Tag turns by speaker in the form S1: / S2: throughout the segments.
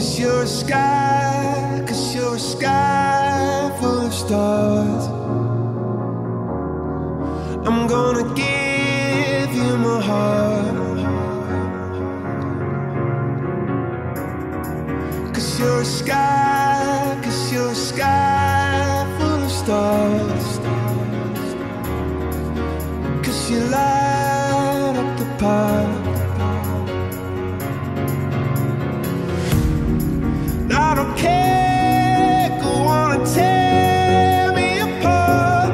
S1: 'Cause you're a sky full of stars. I'm gonna give you my heart. 'Cause you're a sky full of stars. 'Cause you light up the park. I don't care, go on and tear me apart.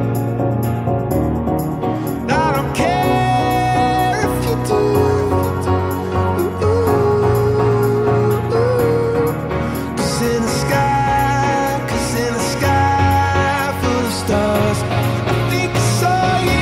S1: I don't care if you do. Cause in the sky full of stars, I think I saw you.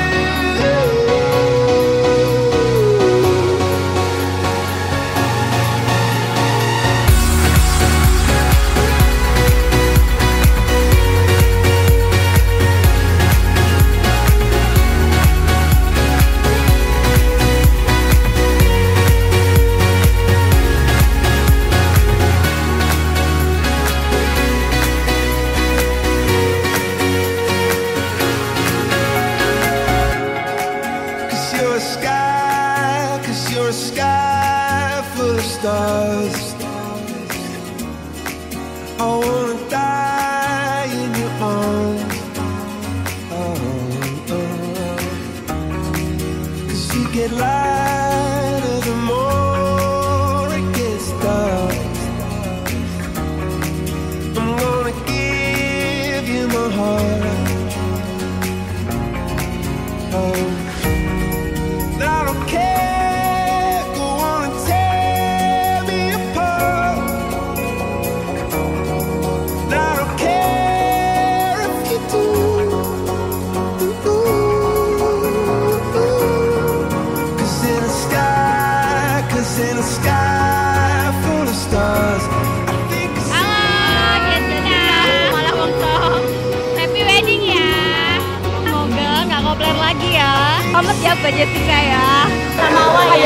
S1: Cause you're a sky full of stars. I wanna die in your arms. Cause you get lighter the more it gets dark. I'm gonna give you my heart. I don't care, go on and tear me apart. I don't care if you do. Cause in the sky full of stars, I think I see.
S2: Gitu dah, malah untuk happy wedding ya. Semoga nggak kopler lagi ya. Selamat ya Mbak Jessica ya. Sama Awal